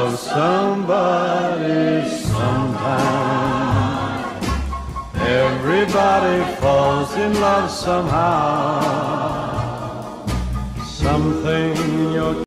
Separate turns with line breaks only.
love somebody sometime. Everybody falls in love somehow. Something in your